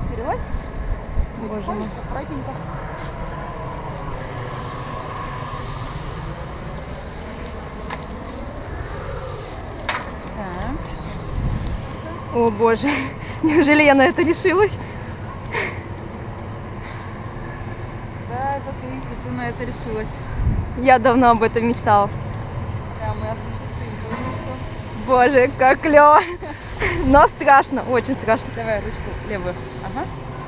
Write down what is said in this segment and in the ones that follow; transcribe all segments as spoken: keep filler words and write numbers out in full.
Берилась? Боже мой. Аккуратненько. Так. О боже, неужели я на это решилась? Да, это ты, и ты на это решилась. Я давно об этом мечтала. Да, мы осуществим твою мечту. Боже, как клево. Но страшно, очень страшно. Давай ручку левую. Ага.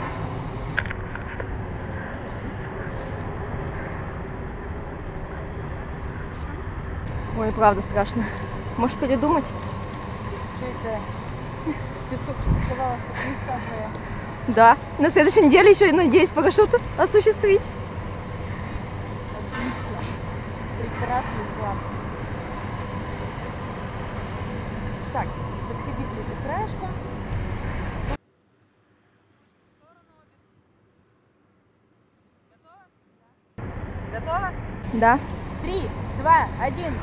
Ой, правда страшно. Можешь передумать? Что это? Ты только что сказала, что это мечта твоя. Да. На следующей неделе еще, надеюсь, парашют осуществить. Отлично. Прекрасный план. Так, подходи ближе к краешку. Готова? Да. Три, два, один.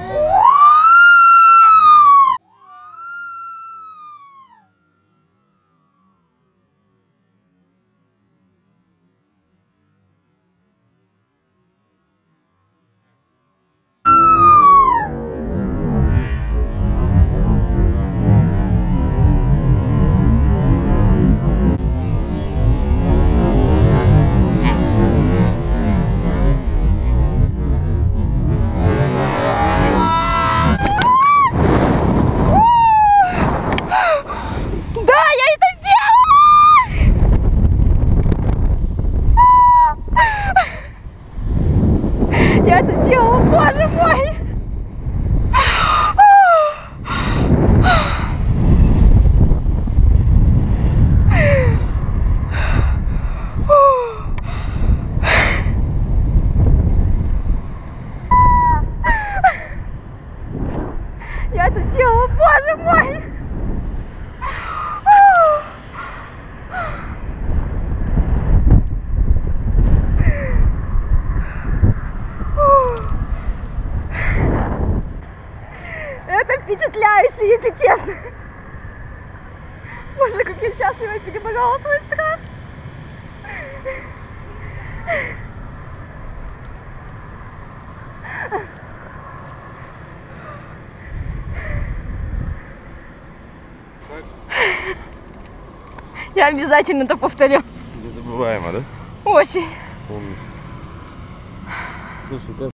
Я это сделала, боже мой! Я это сделала, боже мой! Это впечатляюще, если честно. Боже, как я счастлива, переборола свой страх. Я обязательно это повторю. Незабываемо, да? Очень. Помню. Слушай, как